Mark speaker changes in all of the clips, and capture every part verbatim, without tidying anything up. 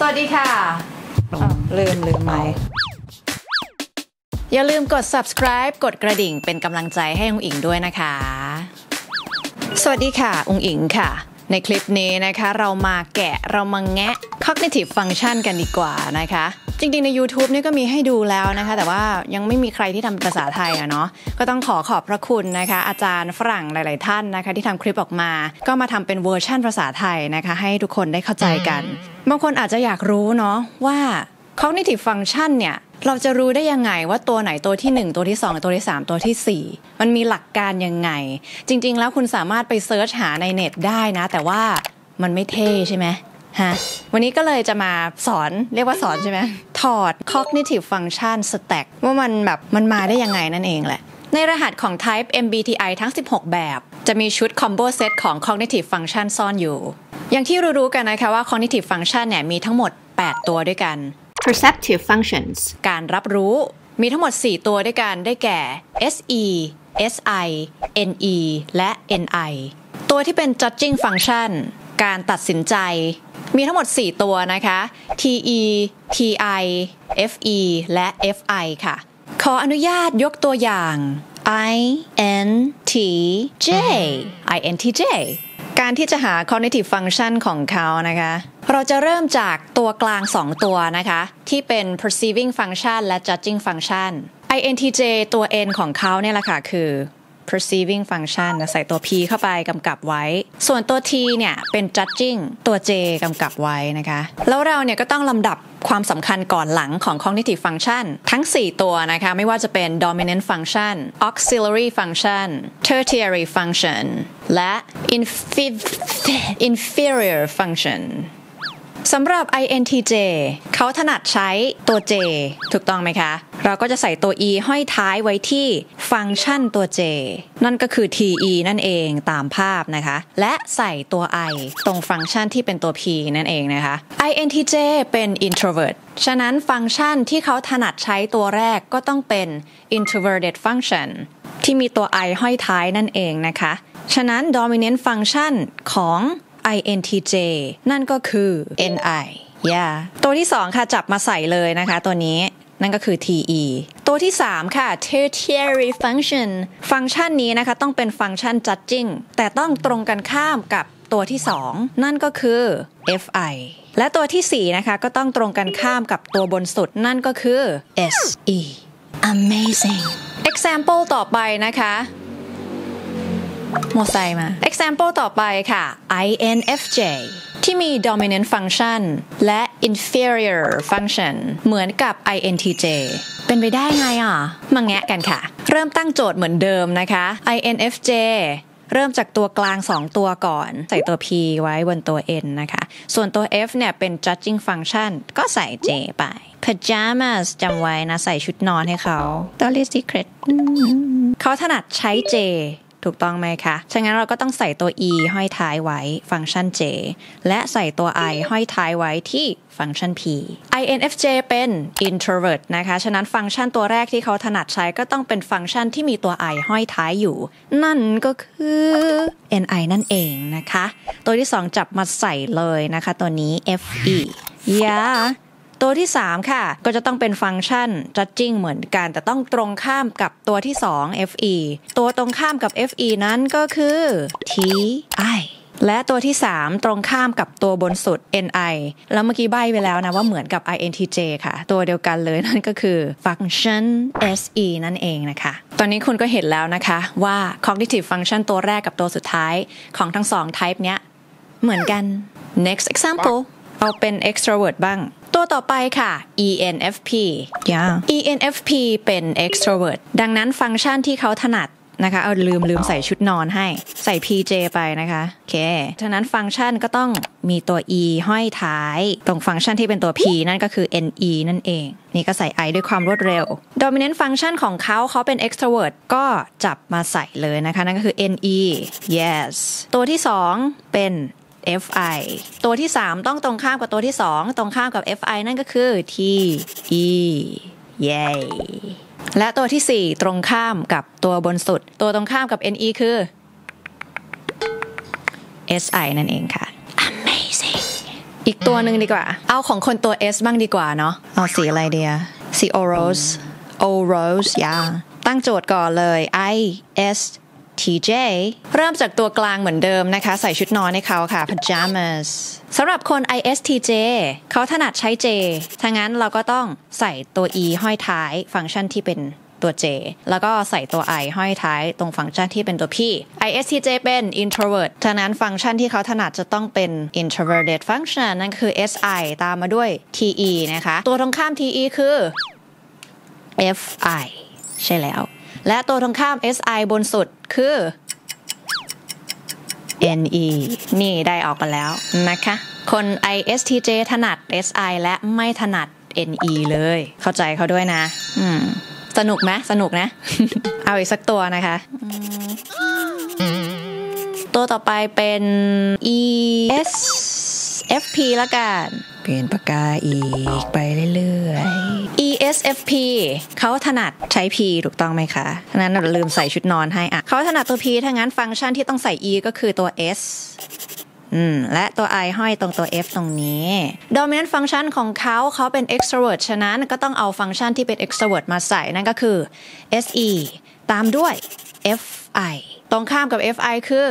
Speaker 1: สวัสดีค่ะลืมลืมไหมอย่าลืมกด subscribe กดกระดิ่งเป็นกำลังใจให้อุ๋งอิงด้วยนะคะสวัสดีค่ะอุ๋งอิงค่ะในคลิปนี้นะคะเรามาแกะเรามาแงะ cognitive function กันดีกว่านะคะจริงๆใน YouTube นี่ก็มีให้ดูแล้วนะคะแต่ว่ายังไม่มีใครที่ทำภาษาไทยอะเนาะก็ต้องขอขอบพระคุณนะคะอาจารย์ฝรั่งหลายๆท่านนะคะที่ทำคลิปออกมาก็มาทำเป็นเวอร์ชั่นภาษาไทยนะคะให้ทุกคนได้เข้าใจกันบางคนอาจจะอยากรู้เนาะว่า cognitive function เนี่ยเราจะรู้ได้ยังไงว่าตัวไหนตัวที่หนึ่งตัวที่สองตัวที่สามตัวที่สี่มันมีหลักการยังไงจริงๆแล้วคุณสามารถไปเซิร์ชหาในเน็ตได้นะแต่ว่ามันไม่เท่ใช่ไหมฮะวันนี้ก็เลยจะมาสอนเรียกว่าสอนใช่ไหมถอด cognitive function stack ว่ามันแบบมันมาได้ยังไงนั่นเองแหละในรหัสของ type เอ็ม บี ที ไอ ทั้งสิบหกแบบจะมีชุด combo set ของ cognitive function ซ่อนอยู่อย่างที่รู้ๆกันนะคะว่า cognitive function เนี่ยมีทั้งหมดแปดตัวด้วยกัน
Speaker 2: perceptive functions
Speaker 1: การรับรู้มีทั้งหมดสี่ตัวด้วยกันได้แก่ เอส อี เอส ไอ เอ็น อี และ เอ็น ไอ ตัวที่เป็น judging function การตัดสินใจมีทั้งหมดสี่ตัวนะคะ ที อี ที ไอ เอฟ อี และ เอฟ ไอ ค่ะขออนุญาตยกตัวอย่าง I N T J I N T J การที่จะหา cognitive function ของเขานะคะเราจะเริ่มจากตัวกลางสองตัวนะคะที่เป็น perceiving function และ judging function ไอ เอ็น ที เจ ตัว N ของเขาเนี่ยแหละค่ะคือ perceiving function ใส่ตัว P เข้าไปกำกับไว้ส่วนตัว T เนี่ยเป็น judging ตัว J กำกับไว้นะคะแล้วเราเนี่ยก็ต้องลำดับความสำคัญก่อนหลังของ cognitive function ทั้งสี่ตัวนะคะไม่ว่าจะเป็น dominant function auxiliary function tertiary function และ inferior functionสำหรับ ไอ เอ็น ที เจ เขาถนัดใช้ตัว J ถูกต้องไหมคะเราก็จะใส่ตัว E ห้อยท้ายไว้ที่ฟังก์ชันตัว J นั่นก็คือ ที อี นั่นเองตามภาพนะคะและใส่ตัว I ตรงฟังก์ชันที่เป็นตัว P นั่นเองนะคะ ไอ เอ็น ที เจ เป็น introvert ฉะนั้นฟังก์ชันที่เขาถนัดใช้ตัวแรกก็ต้องเป็น introverted function ที่มีตัว I ห้อยท้ายนั่นเองนะคะฉะนั้น dominant function ของ ไอ เอ็น ที เจ นั่นก็คือ เอ็น ไอ yeah ตัวที่สองค่ะจับมาใส่เลยนะคะตัวนี้นั่นก็คือ ที อี ตัวที่สามค่ะ tertiary function ฟังก์ชันนี้นะคะต้องเป็นฟังก์ชัน judging แต่ต้องตรงกันข้ามกับตัวที่สองนั่นก็คือ เอฟ ไอ และตัวที่สี่นะคะก็ต้องตรงกันข้ามกับตัวบนสุดนั่นก็คือ เอส อี amazing example ต่อไปนะคะโมไซมา example ต่อไปค่ะ ไอ เอ็น เอฟ เจ ที่มี dominant function และ inferior function เหมือนกับ ไอ เอ็น ที เจ เป็นไปได้ไงอ่ะมาแงะกันค่ะเริ่มตั้งโจทย์เหมือนเดิมนะคะ ไอ เอ็น เอฟ เจ เริ่มจากตัวกลางสองตัวก่อนใส่ตัว P ไว้บนตัว N นะคะส่วนตัว F เนี่ยเป็น judging function ก็ใส่ J ไป pajamas จำไว้นะใส่ชุดนอนให้เขาตัว secret เขาถนัดใช้ Jถูกต้องไหมคะฉะนั้นเราก็ต้องใส่ตัว E ห้อยท้ายไว้ฟังก์ชัน J และใส่ตัว I ห้อยท้ายไว้ที่ฟังก์ชัน P ไอ เอ็น เอฟ เจ เป็น introvert นะคะฉะนั้นฟังก์ชันตัวแรกที่เขาถนัดใช้ก็ต้องเป็นฟังก์ชันที่มีตัว I ห้อยท้ายอยู่นั่นก็คือ เอ็น ไอ นั่นเองนะคะตัวที่สองจับมาใส่เลยนะคะตัวนี้ เอฟ อี yeahตัวที่สามค่ะก็จะต้องเป็นฟังก์ชัน judging เหมือนกันแต่ต้องตรงข้ามกับตัวที่สอง เอฟ อี ตัวตรงข้ามกับ เอฟ อี นั้นก็คือ ที ไอ และตัวที่สามตรงข้ามกับตัวบนสุด เอ็น ไอ แล้วเมื่อกี้ใบ้ไปแล้วนะว่าเหมือนกับ ไอ เอ็น ที เจ ค่ะตัวเดียวกันเลยนั่นก็คือ function เอส อี นั่นเองนะคะตอนนี้คุณก็เห็นแล้วนะคะว่า cognitive function ตัวแรกกับตัวสุดท้ายของทั้งสอง type เนี้ยเหมือนกัน next example เอาเป็น extrovert บ้างตัวต่อไปค่ะ อี เอ็น เอฟ พี yeah. อี เอ็น เอฟ พี เป็น extrovert ดังนั้นฟังก์ชันที่เขาถนัดนะคะเอาลืมลืมใส่ชุดนอนให้ใส่ พี เจ ไปนะคะโอเคฉะนั้นฟังก์ชันก็ต้องมีตัว E ห้อยท้ายตรงฟังก์ชันที่เป็นตัว P นั่นก็คือ เอ็น อี นั่นเองนี่ก็ใส่ I ด้วยความรวดเร็ว dominant function ของเขาเขาเป็น extrovert ก็จับมาใส่เลยนะคะนั่นก็คือ เอ็น อี yes ตัวที่สองเป็น เอฟ ไอ ตัวที่สามต้องตรงข้ามกับตัวที่สองตรงข้ามกับ เอฟ ไอ นั่นก็คือ ที อี เย้และตัวที่สี่ตรงข้ามกับตัวบนสุดตัวตรงข้ามกับ เอ็น อี คือ เอส ไอ นั่นเองค่ะ amazing อีกตัวหนึ่งดีกว่าเอาของคนตัว S บ้างดีกว่าเนาะเอาสีอะไรเดียสี O rose O rose ยาตั้งโจทย์ก่อนเลย I S T J เริ่มจากตัวกลางเหมือนเดิมนะคะใส่ชุดนอนให้เขาค่ะ pajamas สำหรับคน I S T J เขาถนัดใช้ J ถ้างั้นเราก็ต้องใส่ตัว E ห้อยท้ายฟังก์ชันที่เป็นตัว J แล้วก็ใส่ตัว I ห้อยท้ายตรงฟังก์ชันที่เป็นตัว P I S T J เป็น introvert ฉะนั้นฟังก์ชันที่เขาถนัดจะต้องเป็น introverted function นั่นคือ S I ตามมาด้วย T E นะคะตัวตรงข้าม T E คือ F I ใช่แล้วและตัวตรงข้าม S I บนสุดคือ N E นี่ได้ออกมาแล้วนะคะคน I S T J ถนัด S I และไม่ถนัด N E เลยเข้าใจเขาด้วยนะอืมสนุกไหมสนุกนะ เอาอีกสักตัวนะคะตัวต่อไปเป็น E S F P ละกันเปลี่ยนปากกาอีกไปเรื่อยๆ E S F P เขาถนัดใช้ P ถูกต้องไหมคะฉะนั้นเราลืมใส่ชุดนอนให้อ่ะเขาถนัดตัว P ถ้างั้นฟังก์ชันที่ต้องใส่ E ก็คือตัว S อืมและตัว I ห้อยตรงตัว F ตรงนี้ dominant function ของเขาเขาเป็น extrovert ฉะนั้นก็ต้องเอาฟังก์ชันที่เป็น extrovert มาใส่นั่นก็คือ S E ตามด้วย F I ตรงข้ามกับ F I คือ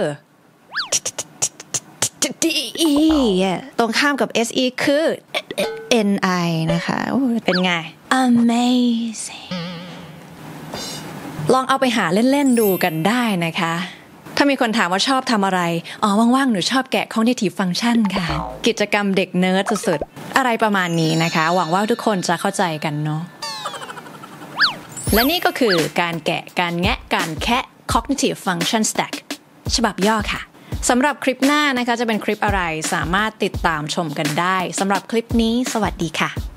Speaker 1: D E ตรงข้ามกับ S E คือ N I นะคะเป็นไง amazing ลองเอาไปหาเล่นๆดูกันได้นะคะถ้ามีคนถามว่าชอบทำอะไรอ๋อว่างๆหนูชอบแกะ cognitive function ค่ะกิจกรรมเด็กเนิร์ดสุดๆอะไรประมาณนี้นะคะหวังว่าทุกคนจะเข้าใจกันเนาะและนี่ก็คือการแกะการแงะการแคะ cognitive function stack ฉบับย่อค่ะสำหรับคลิปหน้านะคะจะเป็นคลิปอะไรสามารถติดตามชมกันได้สำหรับคลิปนี้สวัสดีค่ะ